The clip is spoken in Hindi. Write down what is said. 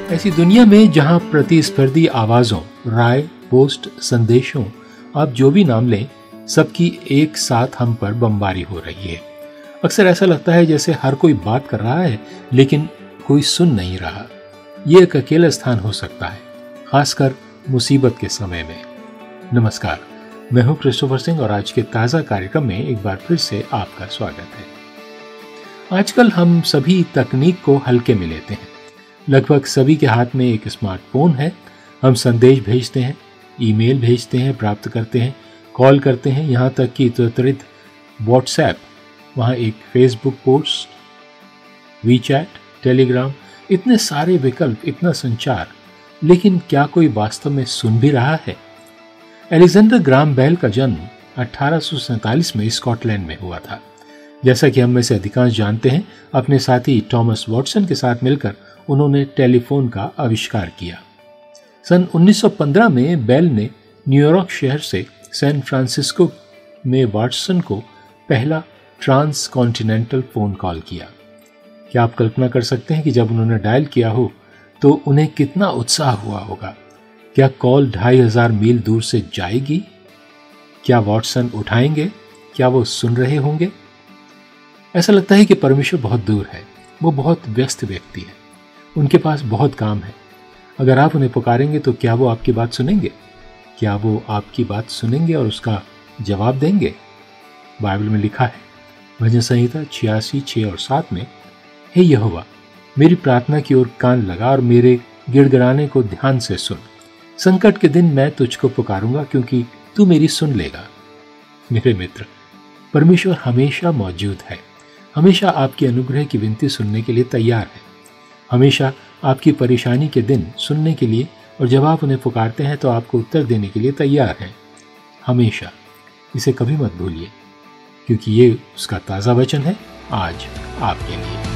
ऐसी दुनिया में जहां प्रतिस्पर्धी आवाजों, राय, पोस्ट, संदेशों, आप जो भी नाम लें, सबकी एक साथ हम पर बमबारी हो रही है। अक्सर ऐसा लगता है जैसे हर कोई बात कर रहा है लेकिन कोई सुन नहीं रहा। ये एक अकेला स्थान हो सकता है, खासकर मुसीबत के समय में। नमस्कार, मैं हूं क्रिस्टोफर सिंह और आज के ताजा कार्यक्रम में एक बार फिर से आपका स्वागत है। आजकल हम सभी तकनीक को हल्के में लेते हैं। लगभग सभी के हाथ में एक स्मार्टफोन है। हम संदेश भेजते हैं, ईमेल भेजते हैं, प्राप्त करते हैं, कॉल करते हैं, यहाँ तक कि त्वरित व्हाट्सएप, वहाँ एक फेसबुक पोस्ट, वीचैट, टेलीग्राम, इतने सारे विकल्प, इतना संचार। लेकिन क्या कोई वास्तव में सुन भी रहा है? अलेक्जेंडर ग्राहम बेल का जन्म 1847 में स्कॉटलैंड में हुआ था। जैसा कि हम में से अधिकांश जानते हैं, अपने साथी थॉमस वॉटसन के साथ मिलकर उन्होंने टेलीफोन का आविष्कार किया। सन 1915 में बेल ने न्यूयॉर्क शहर से सैन फ्रांसिस्को में वॉटसन को पहला ट्रांस कॉन्टिनेंटल फोन कॉल किया। क्या आप कल्पना कर सकते हैं कि जब उन्होंने डायल किया हो तो उन्हें कितना उत्साह हुआ होगा? क्या कॉल 2500 मील दूर से जाएगी? क्या वॉटसन उठाएंगे? क्या वो सुन रहे होंगे? ऐसा लगता है कि परमेश्वर बहुत दूर है। वो बहुत व्यस्त व्यक्ति है, उनके पास बहुत काम है। अगर आप उन्हें पुकारेंगे तो क्या वो आपकी बात सुनेंगे? क्या वो आपकी बात सुनेंगे और उसका जवाब देंगे? बाइबल में लिखा है, भजन संहिता 86, 6 और 7 में, हे यहोवा, मेरी प्रार्थना की ओर कान लगा और मेरे गिड़गिड़ाने को ध्यान से सुन। संकट के दिन मैं तुझको पुकारूंगा क्योंकि तू मेरी सुन लेगा। मेरे मित्र, परमेश्वर हमेशा मौजूद है, हमेशा आपकी अनुग्रह की विनती सुनने के लिए तैयार है, हमेशा आपकी परेशानी के दिन सुनने के लिए, और जब आप उन्हें पुकारते हैं तो आपको उत्तर देने के लिए तैयार है। हमेशा। इसे कभी मत भूलिए, क्योंकि ये उसका ताज़ा वचन है आज आपके लिए।